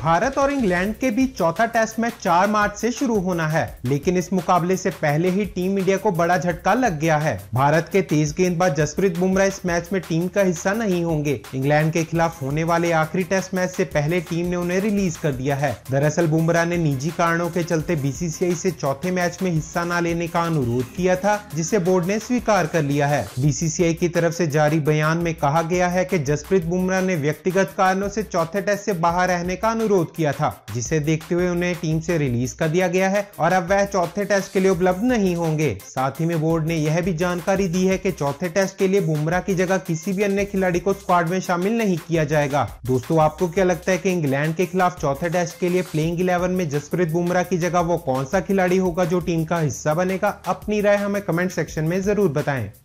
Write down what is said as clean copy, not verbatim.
भारत और इंग्लैंड के बीच चौथा टेस्ट मैच 4 मार्च से शुरू होना है, लेकिन इस मुकाबले से पहले ही टीम इंडिया को बड़ा झटका लग गया है। भारत के तेज गेंदबाज जसप्रीत बुमराह इस मैच में टीम का हिस्सा नहीं होंगे। इंग्लैंड के खिलाफ होने वाले आखिरी टेस्ट मैच से पहले टीम ने उन्हें रिलीज कर दिया है। दरअसल बुमराह ने निजी कारणों के चलते बीसीसीआई से चौथे मैच में हिस्सा न लेने का अनुरोध किया था, जिसे बोर्ड ने स्वीकार कर लिया है। बीसीसीआई की तरफ से जारी बयान में कहा गया है कि जसप्रीत बुमराह ने व्यक्तिगत कारणों से चौथे टेस्ट से बाहर रहने का अनुरोध किया था, जिसे देखते हुए उन्हें टीम से रिलीज कर दिया गया है और अब वह चौथे टेस्ट के लिए उपलब्ध नहीं होंगे। साथ ही में बोर्ड ने यह भी जानकारी दी है कि चौथे टेस्ट के लिए बुमराह की जगह किसी भी अन्य खिलाड़ी को स्क्वाड में शामिल नहीं किया जाएगा। दोस्तों, आपको क्या लगता है कि इंग्लैंड के खिलाफ चौथे टेस्ट के लिए प्लेइंग 11 में जसप्रीत बुमराह की जगह वो कौन सा खिलाड़ी होगा जो टीम का हिस्सा बनेगा? अपनी राय हमें कमेंट सेक्शन में जरूर बताएं।